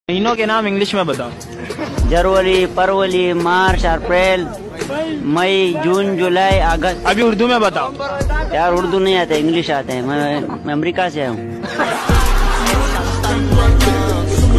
महीनों के नाम इंग्लिश में बताओ। जनवरी, फरवरी, मार्च, अप्रैल, मई, जून, जुलाई, अगस्त। अभी उर्दू में बताओ। यार उर्दू नहीं आता, इंग्लिश आता है। मैं अमेरिका से आया हूँ।